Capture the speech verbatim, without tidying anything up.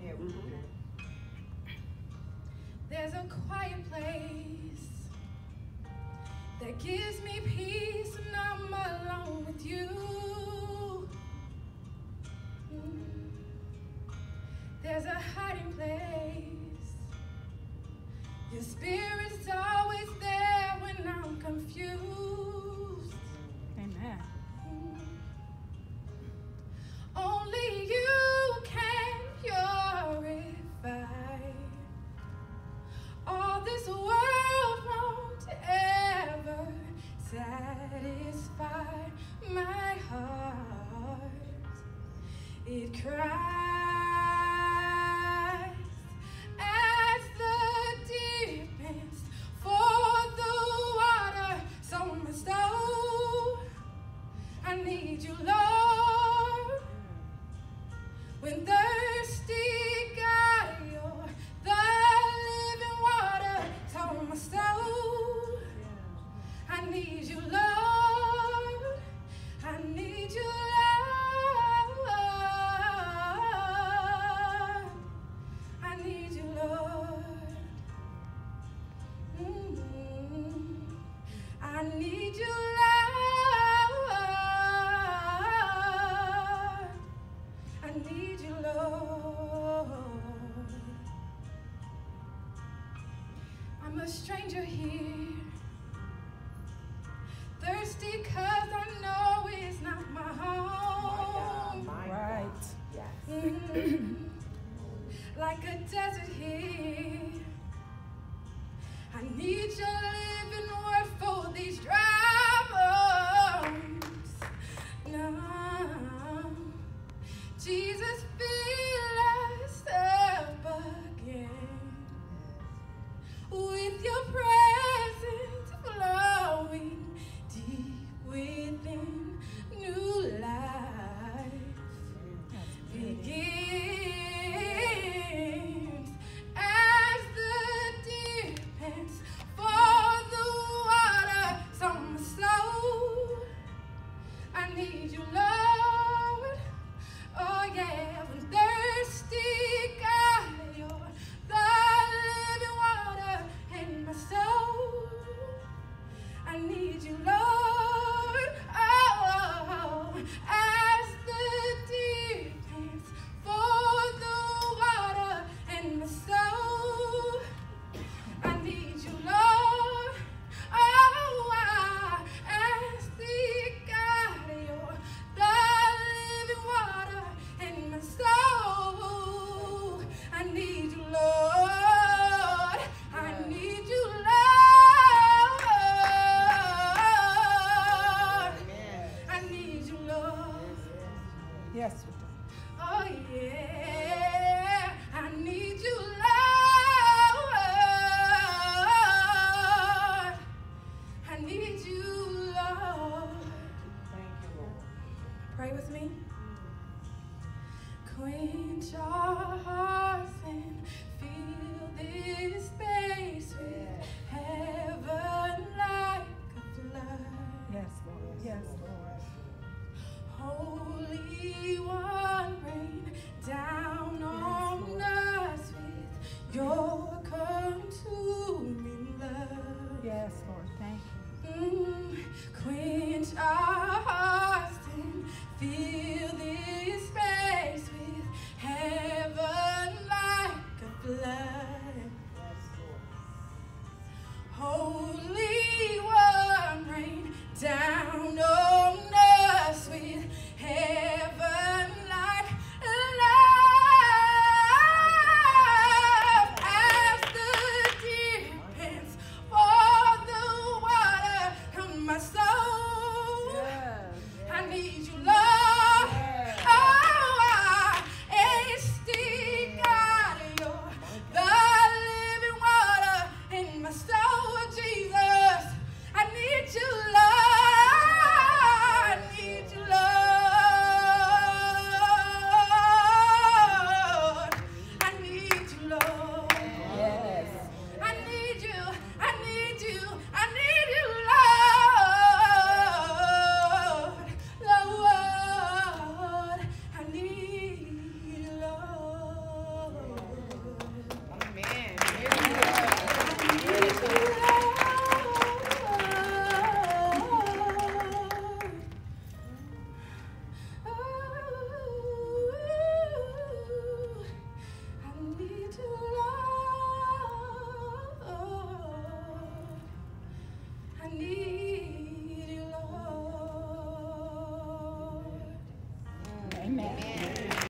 There's a quiet place that gives me peace when I'm alone with you. Mm. There's a hiding place. Your spirit's always there when I'm confused. Amen. Mm. Only you can purify. All this world won't ever satisfy my heart. It cries as the deep pants for the water, so my soul, I need you, Lord. When thirsty, God, you're the living water, so my soul, I need you, Lord. I need you, Lord. I need you, Lord. Mm-hmm. I need you, Lord. I need you, Lord. I'm a stranger here, thirsty 'cause I know it's not my home. My God, my Right. God. Yes. Mhm. Like a desert here, I need your living word for these dry bones. No, Jesus, fill us up again with your presence flowing deep within. New life begins as the deep pants for the water. So my soul, I need you, Lord. Oh yeah, when thirsty, God, you're the living water in my soul. I need you, Lord. Oh, as the deep pants for the water in my soul. I need you, Lord. Oh, as the God, you're the living water in my soul. I need you, Lord. I need you, Lord. I need you, Lord. Yes, we do. Oh yeah, I need you, Lord. I need you, Lord. Thank you, Lord. Pray with me. Quench our hearts and fill this space with heaven like a flood. Yes, Lord. Yes, Lord. Holy One.